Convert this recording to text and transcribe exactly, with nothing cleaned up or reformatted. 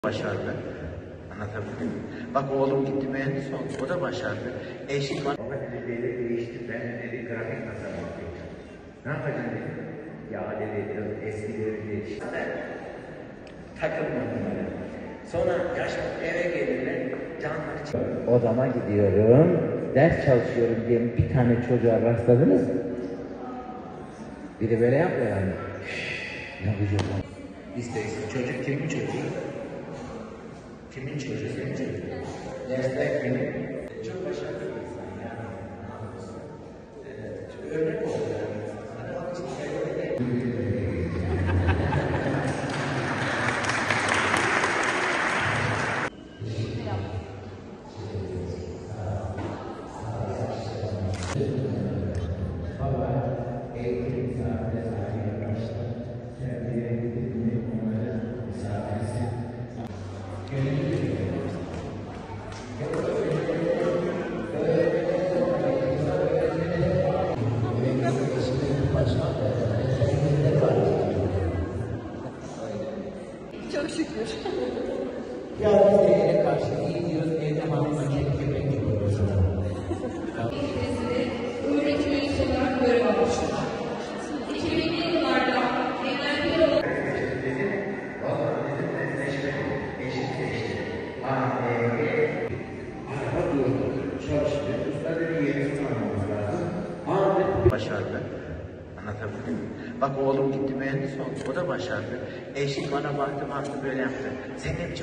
Başardı. Anlatabildim mi? Bak oğlum gitti mühendis oldu. O da başardı. Eşim var. Baba dedi değişti. Ben dedi grafik tasarım yapacağım. Ne yapacaksın dedim. Ya dedi eskileri değişti. Takılma bunlara. Sonra yaşam eve gelirler. Canları çıkıyor. Odama gidiyorum. Ders çalışıyorum diye bir tane çocuğa rastladınız mı? Biri böyle yapmıyor yani. Ne yapacağız lan? İstersin. Çocuk kimin çocuğu? Kimin çocuğu? Senin çocuğun. Dersler kimin? Çok başarılı bir insan ya. Evet. Örnek oldu yani. Hani onun için Baba eğitim saatine sahip yapmışlar. Sen bir yere gidip onları misafirsin. Gönüllü Çok şükür. ya biz de ele karşı iyi diyoruz, evde hanımla kek yemek yapıyoruz. Öğretmeni olarak görev almıştır. iki binli yıllarda eğlenceli olan Araba durdu, çalıştı. Usta dedi yerini tanımamız lazım. başardı. Anlatabildim mi? Bak oğlum gitti mühendis oldu. O da başardı. Eşim bana baktı baktı böyle yaptı. Sen hep